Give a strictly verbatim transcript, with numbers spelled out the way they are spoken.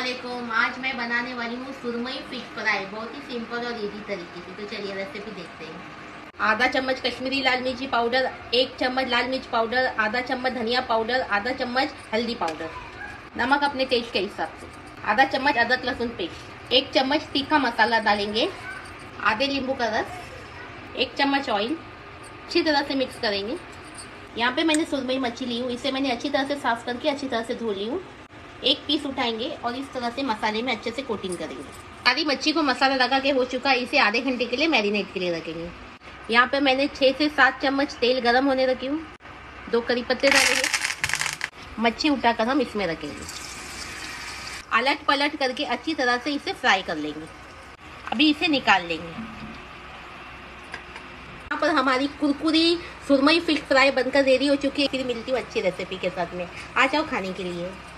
अस्सलामुअलैकुम। आज मैं बनाने वाली हूँ सुरमई फिश फ्राई, बहुत ही सिंपल और इजी तरीके से। तो चलिए रेसिपी देखते हैं। आधा चम्मच कश्मीरी लाल मिर्ची पाउडर, एक चम्मच लाल मिर्च पाउडर, आधा चम्मच धनिया पाउडर, आधा चम्मच हल्दी पाउडर, नमक अपने टेस्ट के हिसाब से, आधा चम्मच अदरक लहसुन पेस्ट, एक चम्मच तीखा मसाला डालेंगे, आधे नींबू का रस, एक चम्मच ऑयल, अच्छी तरह से मिक्स करेंगे। यहाँ पे मैंने सुरमई मच्छी ली हूँ, इसे मैंने अच्छी तरह से साफ करके अच्छी तरह से धो ली हूँ। एक पीस उठाएंगे और इस तरह से मसाले में अच्छे से कोटिंग करेंगे। सारी मच्छी को मसाला लगा के हो चुका है, इसे आधे घंटे के लिए मैरिनेट के लिए रखेंगे। यहाँ पे मैंने छः से सात चम्मच तेल गरम होने रखी हूँ, दो करी पत्ते डालेंगे, मच्छी उठाकर हम इसमें रखेंगे, अलट पलट करके अच्छी तरह से इसे फ्राई कर लेंगे। अभी इसे निकाल लेंगे। यहाँ पर हमारी कुरकुरी सुरमई फिश फ्राई बनकर रेडी हो चुकी है। फिर मिलती हूँ अच्छी रेसिपी के साथ में। आ जाओ खाने के लिए।